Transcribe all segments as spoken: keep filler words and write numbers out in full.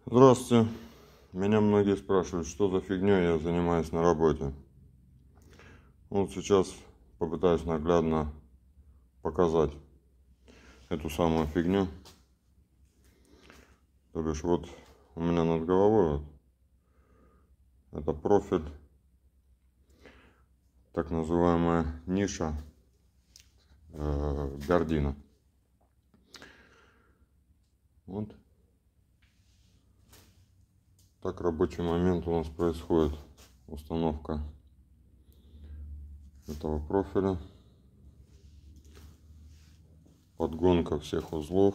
Здравствуйте. Меня многие спрашивают, что за фигней я занимаюсь на работе. Вот сейчас попытаюсь наглядно показать эту самую фигню. То бишь вот у меня над головой вот, это профиль, так называемая ниша э, Gardena. Вот. Так рабочий момент у нас происходит. Установка этого профиля. Подгонка всех узлов.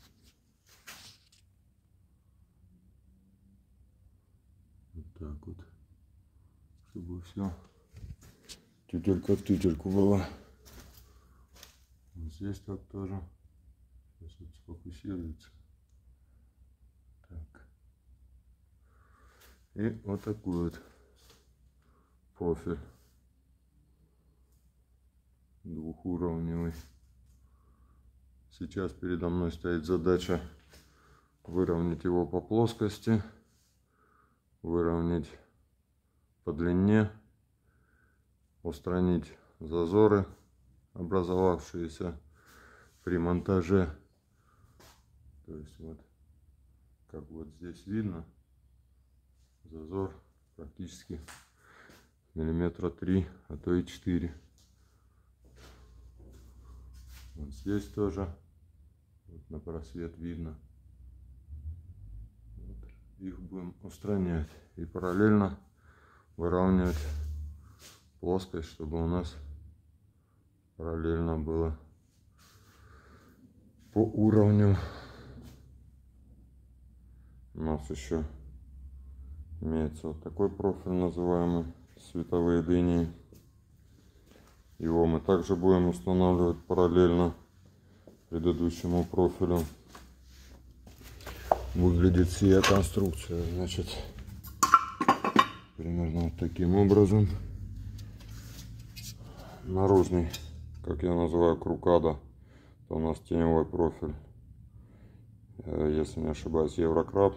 Вот так вот. Чтобы все тютелька в тютельку была. Вот здесь так тоже. Сейчас вот сфокусируется. Так. И вот такой вот профиль двухуровневый. Сейчас передо мной стоит задача выровнять его по плоскости, выровнять по длине, устранить зазоры, образовавшиеся при монтаже. То есть вот, как вот здесь видно, зазор практически миллиметра три, а то и четыре. Вот здесь тоже вот на просвет видно. Вот. Их будем устранять и параллельно выравнивать плоскость, чтобы у нас параллельно было по уровню. У нас еще имеется вот такой профиль, называемый световые линии. Его мы также будем устанавливать параллельно предыдущему профилю. Выглядит сия конструкция, значит, примерно вот таким образом. Наружный, как я называю, крукада, это у нас теневой профиль, если не ошибаюсь, Еврокраб.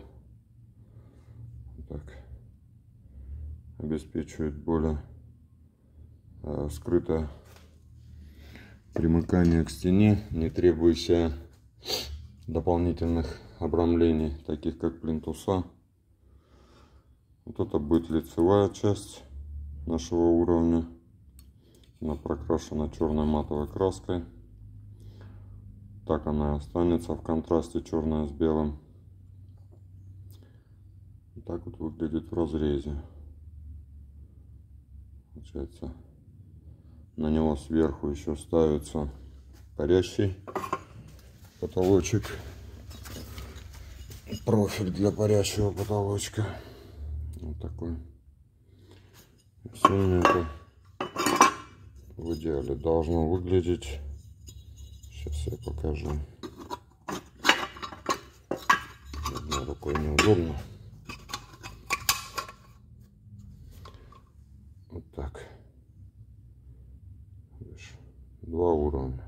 Так, обеспечивает более э, скрытое примыкание к стене, не требующее дополнительных обрамлений, таких как плинтуса. Вот это будет лицевая часть нашего уровня. Она прокрашена черной матовой краской. Так она и останется в контрасте, черная с белым. Вот так вот выглядит в разрезе. Получается, на него сверху еще ставится парящий потолочек. Профиль для парящего потолочка. Вот такой. Все это в идеале должно выглядеть. Сейчас я покажу. Одной рукой неудобно. Вот так. Видишь, два уровня.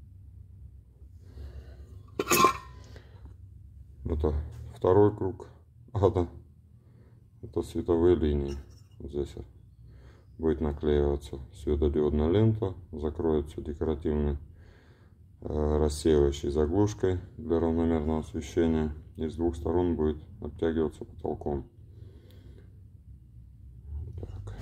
Это второй круг ада. Это световые линии. Здесь будет наклеиваться светодиодная лента, закроется декоративной э, рассеивающей заглушкой для равномерного освещения, и с двух сторон будет обтягиваться потолком. Так.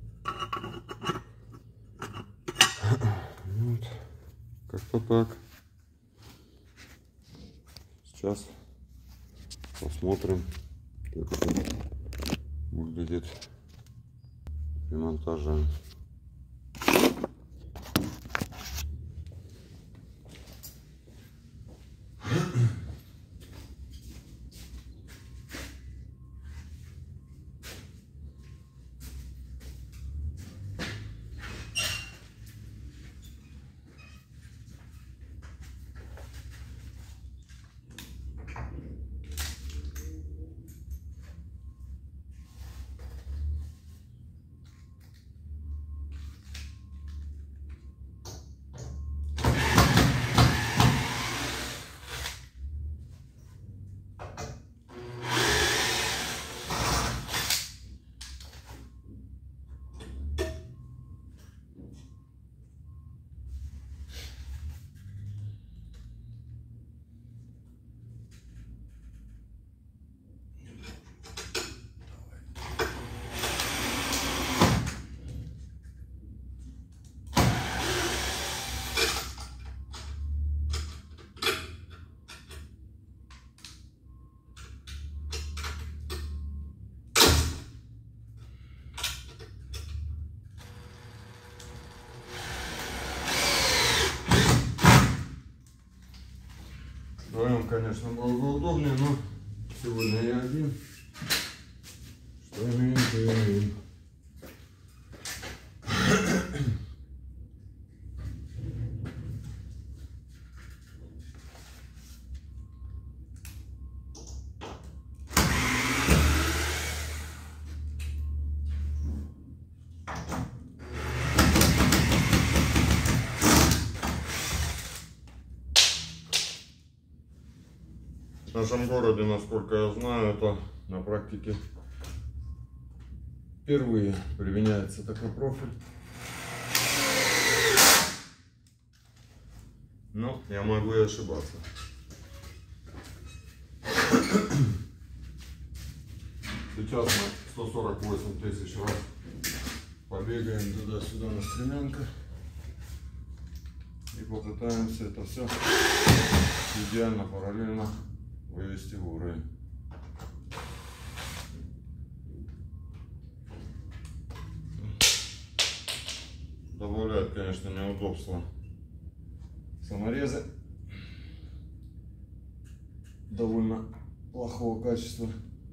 Вот. Как-то так. Сейчас посмотрим, как это выглядит при монтаже. конечно, было бы удобнее, но сегодня я один. Что имеем, то имеем. В нашем городе, насколько я знаю, это на практике впервые применяется такой профиль. Но я могу и ошибаться. Сейчас мы сто сорок восемь тысяч раз побегаем туда-сюда на стремянках и попытаемся это все идеально параллельно вывести в уровень. Добавляет, конечно, неудобства саморезы довольно плохого качества.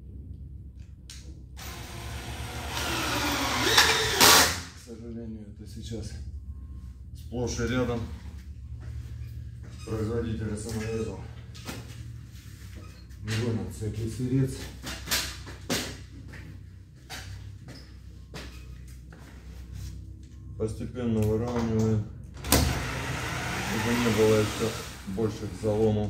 К сожалению, это сейчас сплошь и рядом производители саморезов гонят всякий сырец. Постепенно выравниваем, чтобы не было еще больших заломов.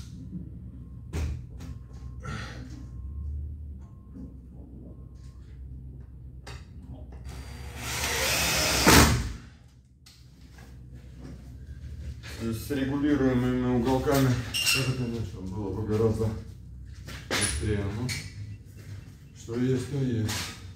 То есть с регулируемыми уголками это, конечно, было бы гораздо быстрее. Ну, что есть, то есть.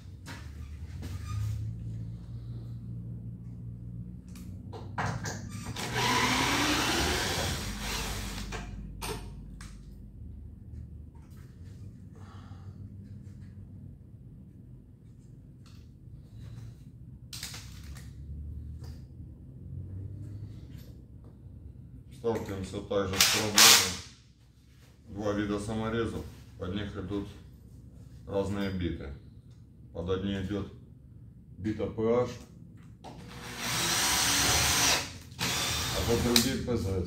Сталкиваемся также с проблемой. Два вида саморезов, под них идут разные биты. Под одни идет бита пэ аш, а под другие пэ зет.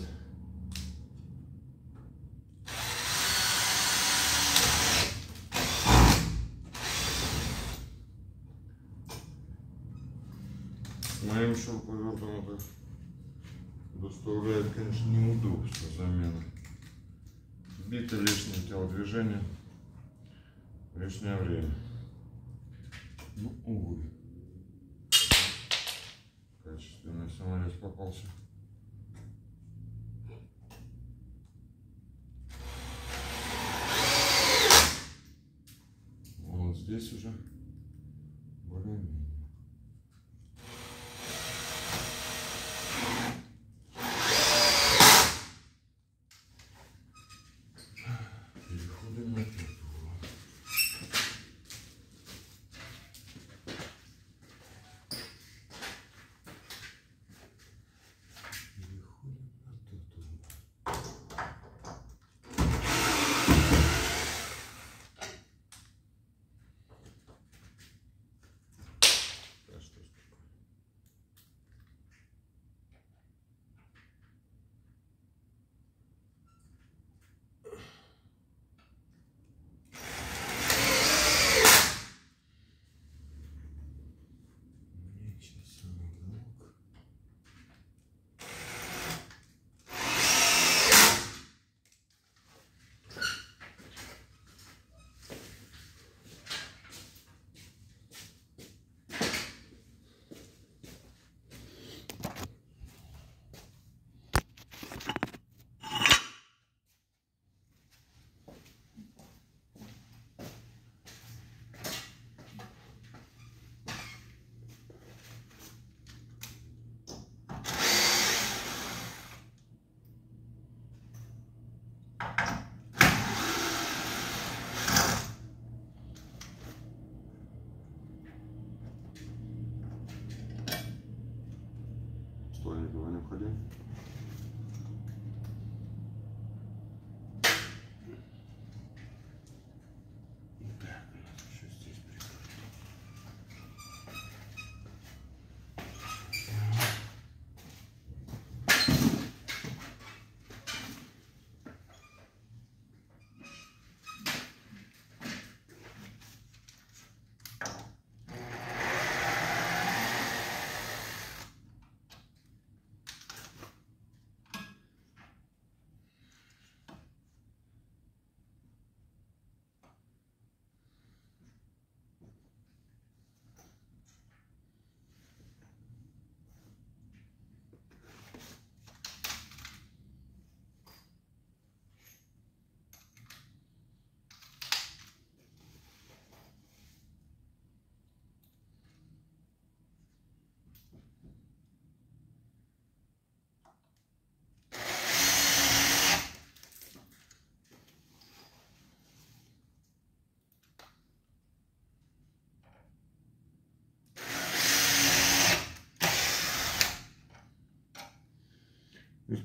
С моим шуруповертом это доставляет, конечно, неудобство замена. Биты, лишнее телодвижение, лишнее время. Ну, увы. Качественный саморез попался. Вот здесь уже более-менее. Что я не говорю, не входи.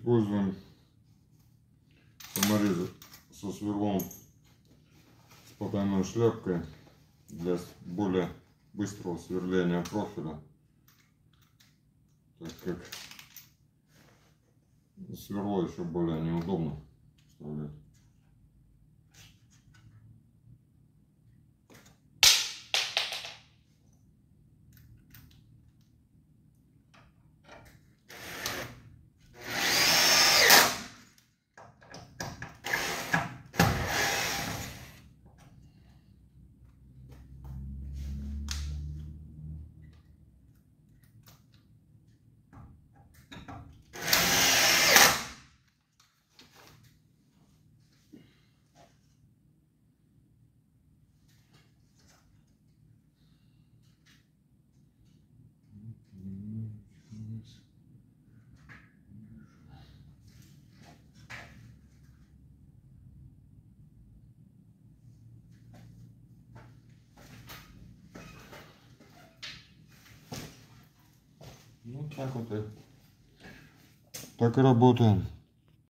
Используем саморезы со сверлом с потайной шляпкой для более быстрого сверления профиля, так как сверло еще более неудобно вставлять. Ну так вот и так и работаем.